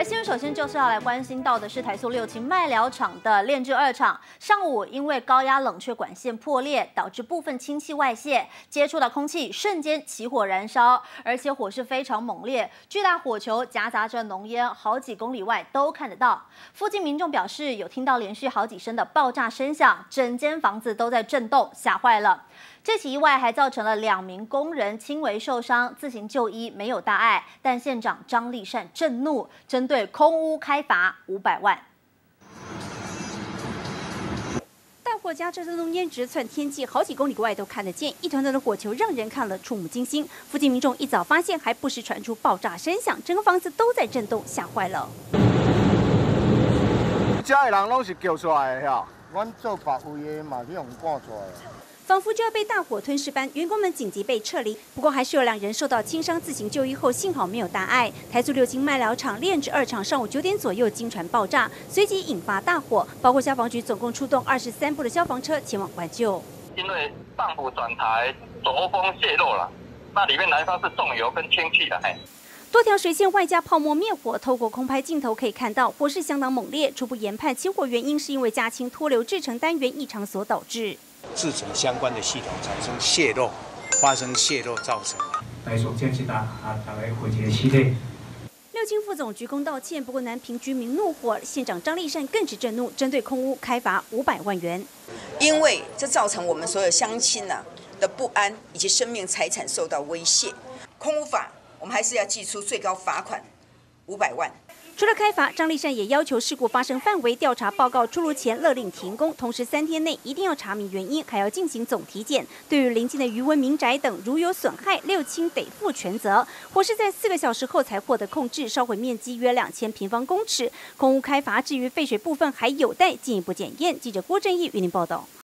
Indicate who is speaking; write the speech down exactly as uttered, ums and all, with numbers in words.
Speaker 1: 新闻首先就是要来关心到的是台塑六轻麦寮厂的炼制二厂，上午因为高压冷却管线破裂，导致部分氢气外泄，接触到空气瞬间起火燃烧，而且火势非常猛烈，巨大火球夹杂着浓烟，好几公里外都看得到。附近民众表示有听到连续好几声的爆炸声响，整间房子都在震动，吓坏了。这起意外还造成了两名工人轻微受伤，自行就医，没有大碍。但县长张立善震怒，针对空屋开罚五百万。
Speaker 2: 大火夹着的浓烟直窜天际，好几公里外都看得见，一团团的火球让人看了触目惊心。附近民众一早发现，还不时传出爆炸声响，整个房子都在震动，吓坏了。
Speaker 3: 家的人拢是叫出来的呀，阮做别位的嘛，去用赶出来。
Speaker 2: 仿佛就要被大火吞噬般，员工们紧急被撤离。不过还是有两人受到轻伤，自行就医后幸好没有大碍。台塑六轻麦寮厂炼制二厂上午九点左右经传爆炸，随即引发大火，包括消防局总共出动二十三部的消防车前往灌救。
Speaker 4: 因为上部转台轴封泄漏了，那里面燃烧是重油跟氢气的，哎。
Speaker 2: 多条水线外加泡沫灭火，透过空拍镜头可以看到火势相当猛烈。初步研判起火原因是因为家氢脱硫制成单元异常所导致。
Speaker 5: 制成相关的系统产生泄漏，发生泄漏造成的。
Speaker 6: 来说，这是大啊，大概毁灭系列。
Speaker 2: 六轻副总鞠躬道歉，不过南平居民怒火，县长张立善更是震怒，针对空屋开罚五百万元。
Speaker 7: 因为这造成我们所有乡亲呐、啊、的不安，以及生命财产受到威胁。空屋法，我们还是要祭出最高罚款五百万。
Speaker 2: 除了开罚，张立善也要求事故发生范围调查报告出炉前勒令停工，同时三天内一定要查明原因，还要进行总体检。对于邻近的余温民宅等，如有损害，六轻得负全责。火势在四个小时后才获得控制，烧毁面积约两千平方公尺。空屋开罚，至于废水部分还有待进一步检验。记者郭正义与您报道。